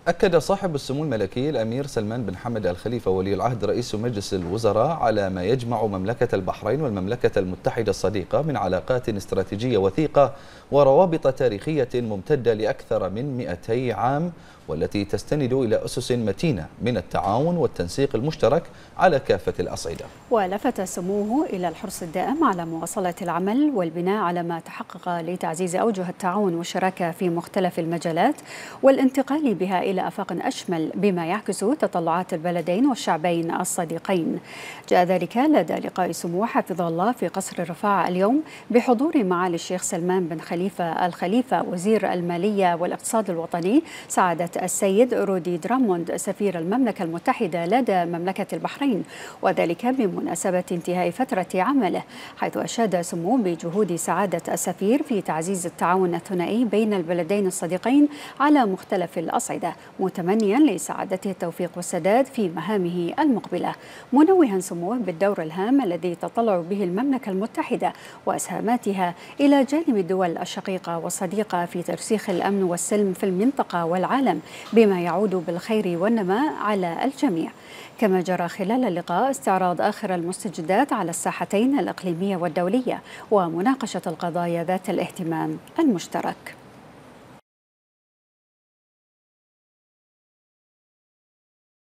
أكد صاحب السمو الملكي الأمير سلمان بن حمد الخليفة ولي العهد رئيس مجلس الوزراء على ما يجمع مملكة البحرين والمملكة المتحدة الصديقة من علاقات استراتيجية وثيقة وروابط تاريخية ممتدة لأكثر من 200 عام، والتي تستند إلى أسس متينة من التعاون والتنسيق المشترك على كافة الأصعدة. ولفت سموه إلى الحرص الدائم على مواصلة العمل والبناء على ما تحقق لتعزيز أوجه التعاون والشراكة في مختلف المجالات والانتقال بها إلى آفاق أشمل بما يعكس تطلعات البلدين والشعبين الصديقين. جاء ذلك لدى لقاء سموه حفظه الله في قصر الرفاع اليوم بحضور معالي الشيخ سلمان بن خليفة الخليفة وزير المالية والاقتصاد الوطني، سعادة السيد رودي دراموند سفير المملكة المتحدة لدى مملكة البحرين، وذلك بمناسبة انتهاء فترة عمله، حيث أشاد سموه بجهود سعادة السفير في تعزيز التعاون الثنائي بين البلدين الصديقين على مختلف الأصعدة، متمنيا لسعادته التوفيق والسداد في مهامه المقبلة، منوها سموه بالدور الهام الذي تطلع به المملكة المتحدة وأسهاماتها إلى جانب الدول الشقيقة والصديقة في ترسيخ الأمن والسلم في المنطقة والعالم، بما يعود بالخير والنماء على الجميع. كما جرى خلال اللقاء استعراض آخر المستجدات على الساحتين الإقليمية والدولية ومناقشة القضايا ذات الاهتمام المشترك.